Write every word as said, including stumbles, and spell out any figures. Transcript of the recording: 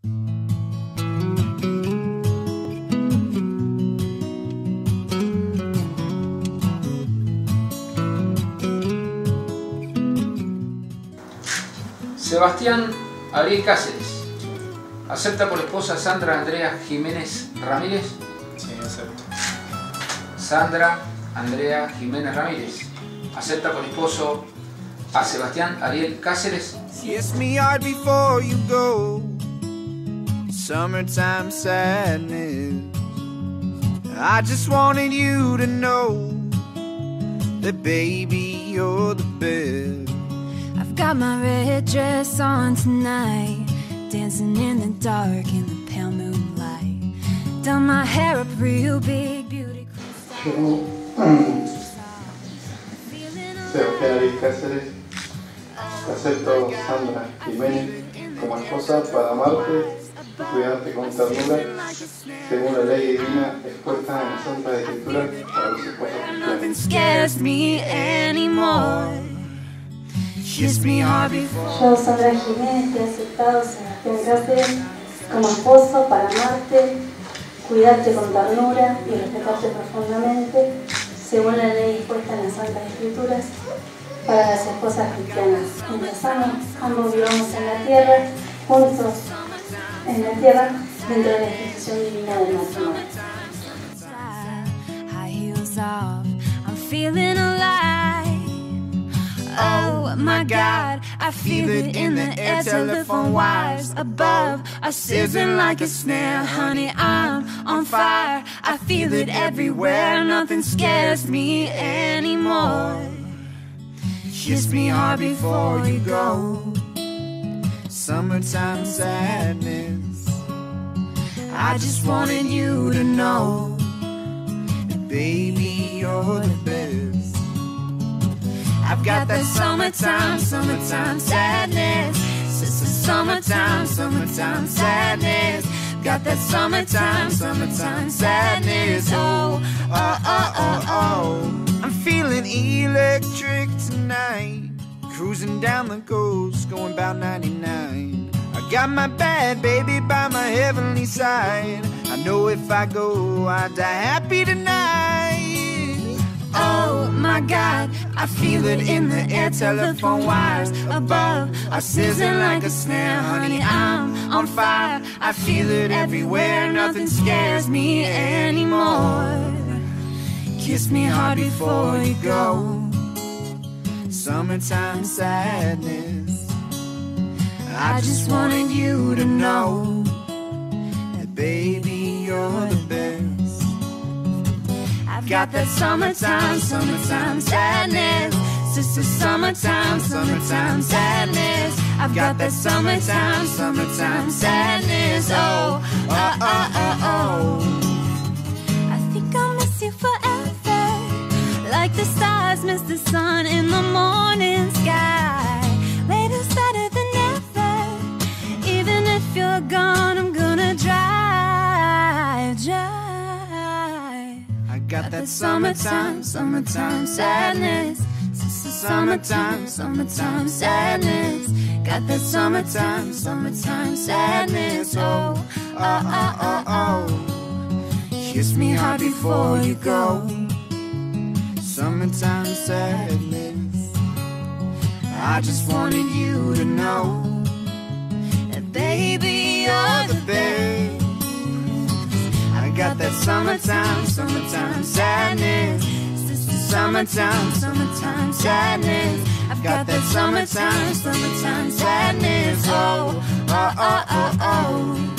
Sebastián Ariel Cáceres. ¿Acepta por esposa Sandra Andrea Jiménez Ramírez? Sí, acepto. Sandra Andrea Jiménez Ramírez. ¿Acepta por esposo a Sebastián Ariel Cáceres? Kiss me hard before you go. Summertime sadness. I just wanted you to know that baby you're the best. I've got my red dress on tonight, dancing in the dark in the pale moonlight. Done my hair up real big, beauty. Yo, Sebastián Ariel Cáceres, acepto a Sandra Jiménez como esposa para amarte y cuidarte con ternura, según la ley divina expuesta en la Santa Escritura para los esposos cristianos. Yo, Sandra Jiménez, te he aceptado, Sebastián Cáceres, como esposo para amarte, cuidarte con ternura y respetarte profundamente, según la ley dispuesta en las Santas Escrituras, para las esposas cristianas. Mientras ambos vivamos en la tierra, juntos en la tierra, dentro de la institución divina del matrimonio. Oh my God, I feel it in the air, telephone wires above are sizzling like a snare. Honey, I'm on fire, I feel it everywhere, nothing scares me anymore. Kiss me hard before you go. Summertime sadness. I just wanted you to know that baby you're the best. I've got that summertime, summertime sadness. It's the summertime, summertime sadness. Got that summertime, summertime sadness. Oh, oh, oh, oh, oh. I'm feeling electric tonight. Cruising down the coast, going about ninety-nine. I got my bad baby by my heavenly side. I know if I go, I die happy tonight. Oh my God, I feel it in the air, telephone wires above are sizzling like a snare. Honey, I'm on fire, I feel it everywhere, nothing scares me anymore. Kiss me hard before you go. Summertime sadness. I just wanted you to know that baby you're the best. I've got that summertime, summertime sadness. Sister, summertime, summertime sadness. I've got that summertime, summertime sadness. Oh, oh, oh, oh, oh. I think I'll miss you forever, like the stars miss the sun in the morning sky. Later's better than ever. Even if you're gone, I'm gonna drive, drive. Got that summertime, summertime sadness. Sister, summertime, summertime sadness. Got that summertime, summertime sadness. Oh, oh, oh, oh, oh. Kiss me hard before you go. Summertime sadness. I just wanted you to know that baby you're the best. Got that summertime, summertime sadness. Sister, summertime, summertime sadness. I've got that summertime, summertime sadness. Oh, oh, oh, oh, oh.